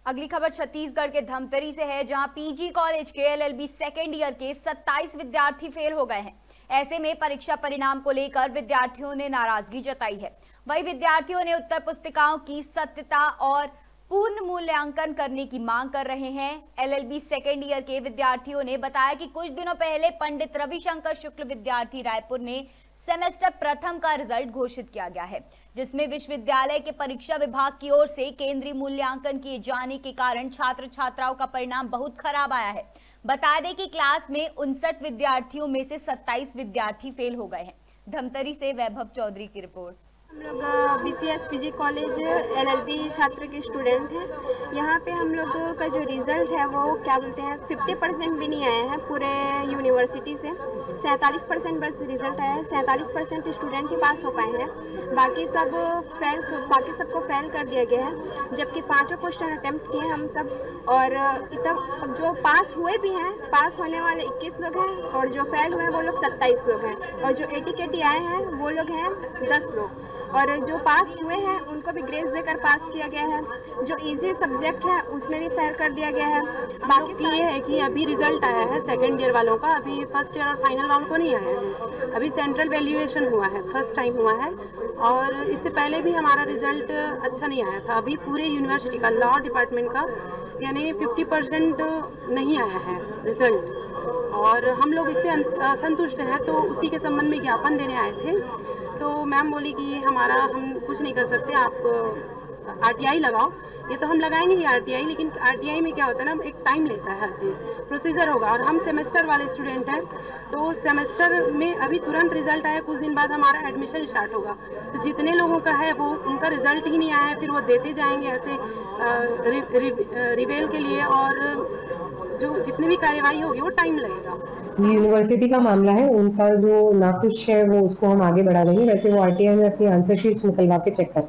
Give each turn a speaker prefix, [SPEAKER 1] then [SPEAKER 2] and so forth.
[SPEAKER 1] अगली खबर छत्तीसगढ़ के धमतरी से है, जहां पीजी कॉलेज के एलएलबी सेकेंड ईयर के 27 विद्यार्थी फेल हो गए हैं। ऐसे में परीक्षा परिणाम को लेकर विद्यार्थियों ने नाराजगी जताई है। वहीं विद्यार्थियों ने उत्तर पुस्तिकाओं की सत्यता और पूर्ण मूल्यांकन करने की मांग कर रहे हैं। एलएलबी सेकेंड ईयर के विद्यार्थियों ने बताया कि कुछ दिनों पहले पंडित रविशंकर शुक्ल विद्यार्थी रायपुर ने सेमेस्टर प्रथम का रिजल्ट घोषित किया गया है, जिसमें विश्वविद्यालय के परीक्षा विभाग की ओर से केंद्रीय मूल्यांकन किए जाने के कारण छात्र छात्राओं का परिणाम बहुत खराब आया है। बता दें कि क्लास में 59 विद्यार्थियों में से 27 विद्यार्थी फेल हो गए हैं। धमतरी से वैभव चौधरी की रिपोर्ट।
[SPEAKER 2] हम लोग बीसीएस पीजी कॉलेज एलएलबी छात्र के स्टूडेंट हैं। यहाँ पे हम लोग का जो रिज़ल्ट है वो क्या बोलते हैं 50% भी नहीं आया है पूरे यूनिवर्सिटी से। 47% बस रिजल्ट आया है। 47% स्टूडेंट ही पास हो पाए हैं, बाकी सबको फेल कर दिया गया है। जबकि 5 क्वेश्चन अटेम्प्ट किए हम सब, और इतना जो पास हुए भी हैं, पास होने वाले 21 लोग हैं और जो फेल हुए हैं वो लोग 27 लोग हैं, और जो AT-KT आए हैं वो लोग हैं 10 लोग, और जो पास हुए हैं उनको भी ग्रेस देकर पास किया गया है। जो इजी सब्जेक्ट है उसमें भी फेल कर दिया गया है। बाकी
[SPEAKER 3] ये है कि अभी रिजल्ट आया है सेकंड ईयर वालों का, अभी फर्स्ट ईयर और फाइनल वालों को नहीं आया है। अभी सेंट्रल वैल्यूएशन हुआ है, फर्स्ट टाइम हुआ है, और इससे पहले भी हमारा रिजल्ट अच्छा नहीं आया था। अभी पूरे यूनिवर्सिटी का लॉ डिपार्टमेंट का यानी 50% नहीं आया है रिजल्ट, और हम लोग इससे असंतुष्ट हैं। तो उसी के संबंध में ज्ञापन देने आए थे। तो मैम बोली कि हम कुछ नहीं कर सकते, आप RTI लगाओ। ये तो हम लगाएंगे ही RTI, लेकिन RTI में क्या होता है ना, एक टाइम लेता है, हर चीज़ प्रोसीजर होगा, और हम सेमेस्टर वाले स्टूडेंट हैं। तो सेमेस्टर में अभी तुरंत रिजल्ट आया, कुछ दिन बाद हमारा एडमिशन स्टार्ट होगा। तो जितने लोगों का है वो उनका रिजल्ट ही नहीं आया है, फिर वो देते जाएंगे ऐसे रिवेल के लिए, और जो जितनी भी कार्यवाही होगी वो टाइम लगेगा।
[SPEAKER 4] यूनिवर्सिटी का मामला है, उनका जो नाखुश है वो उसको हम आगे बढ़ा देंगे। वैसे वो RTI में अपनी आंसर शीट्स निकलवा के चेक कर